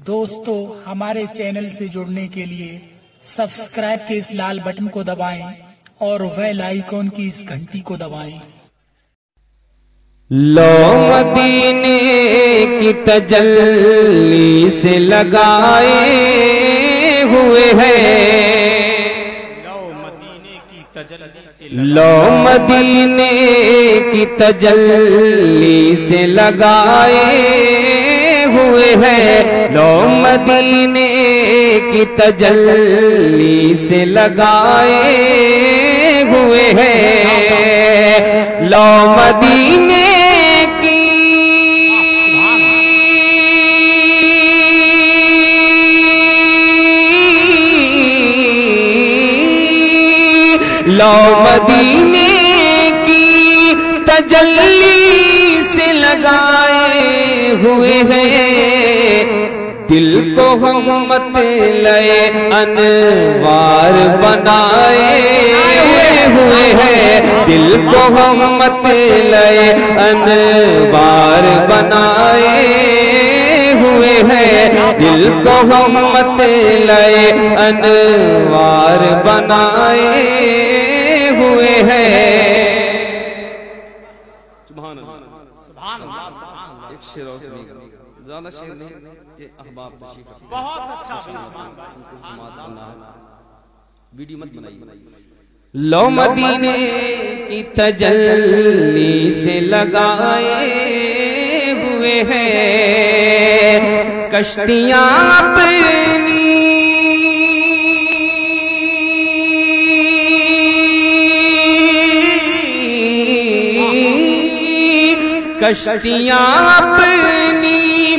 दोस्तों हमारे चैनल से जुड़ने के लिए सब्सक्राइब के इस लाल बटन को दबाएं और बेल आइकॉन की इस घंटी को दबाएं। लो मदीने की तजल्ली से लगाए हुए हैं, लो मदीने की तजल्ली से लगाए हुए हैं, लो मदीने की तजल्ली से लगाए हुए हैं, लो मदीने लो मदीने की तजल्ली से लगाए हुए हैं, दिल को हम मतलए अनवार बनाए हुए हैं, दिल को हम मतलए अनवार बनाए हुए हैं, दिल को हम मतलए अनवार बनाए हुए हैं। सुभान अल्लाह, सुभान अल्लाह। एक शेर और सुनिएगा, ज़्यादा शेर नहीं कि अहबाब तशरीफ रखते हैं। बहुत अच्छा वीडियो मत बनाइए। लो मदीने की तजल्ली से लगाए हुए हैं कश्तियां अपनी, कश्तियां अपनी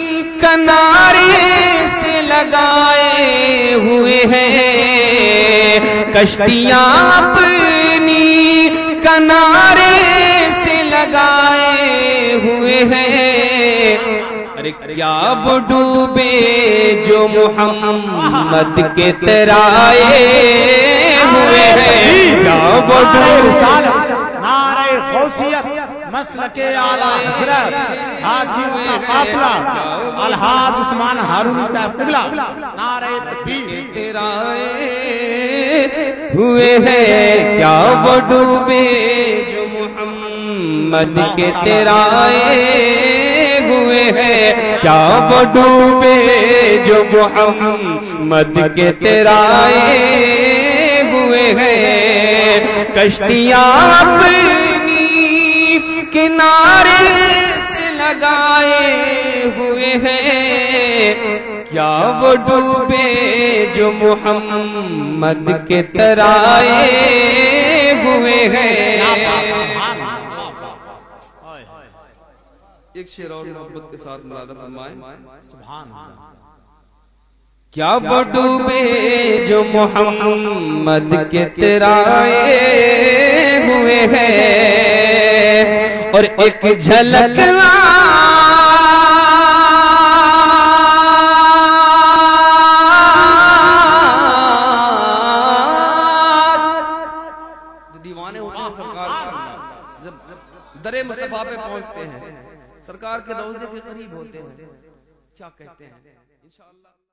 किनारे से लगाए हुए हैं, कश्तियां अपनी किनारे से लगाए हुए हैं। अरे क्या वो डूबे जो मुहम्मद के तराए हुए हैं, क्या वो डूबे नारे गौसियत मसलके आला हज़रत हाजियों का काफिला अलहाज उस्मान हारूनी साहब क़िबला नारे तकबीर तेराए हुए हैं, क्या वो डूबे जो मुहम्मद के तेराए हुए हैं, क्या वो डूबे जो मुहम्मद के तेराए हुए हैं, कश्तियां अपनी किनारे से लगाए हुए हैं, क्या वो डूबे जो मुहम्मद के तराए हुए हैं। एक शेर और मोहब्बत के साथ मुरादा फरमाएं। सुभान अल्लाह। क्या वो डूबे जो मुहम्मद के तराए हुए हैं, और एक झलक जो दीवाने होते हैं सरकार जब दरे मुस्तफा पे पहुंचते हैं, सरकार के रोज़े के करीब होते हैं, क्या कहते हैं इंशाअल्लाह।